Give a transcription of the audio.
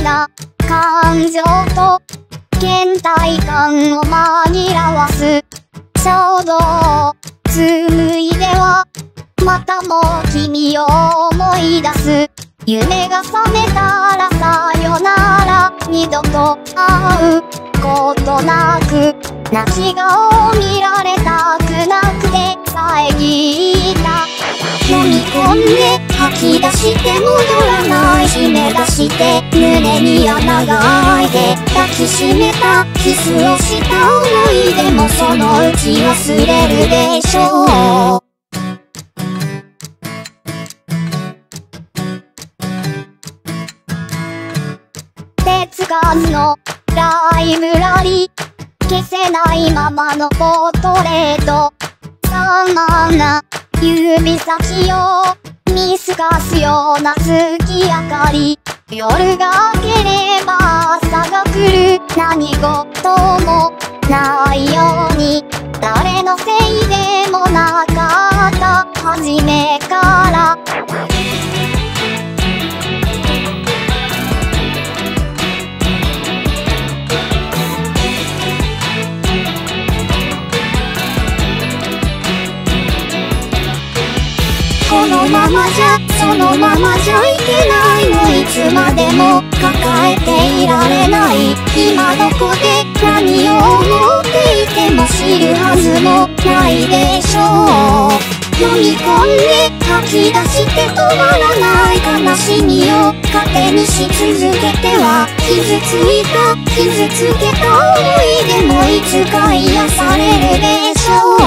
な感情と倦怠感を紛らわす衝動紡いではまたも君を思い出す夢が覚めたらさよなら二度と会うことなく泣き顔を見られたくなくて遮った飲み込んで吐き出して戻らない締め出して胸に穴が開いて抱きしめたキスをした思い出もそのうち忘れるでしょう手つかずのライブラリ消せないままのポートレート散漫な指先を見透かすような月明かり夜が明ければ朝が来る何事もないように誰のせいでもなかった初めからこのままじゃそのままじゃいけないのいつまでも抱えていられない今どこで何を思っていても知るはずもないでしょう飲み込んで吐き出して止まらない悲しみを糧にし続けては傷ついた傷つけた思い出もいつか癒されるでしょう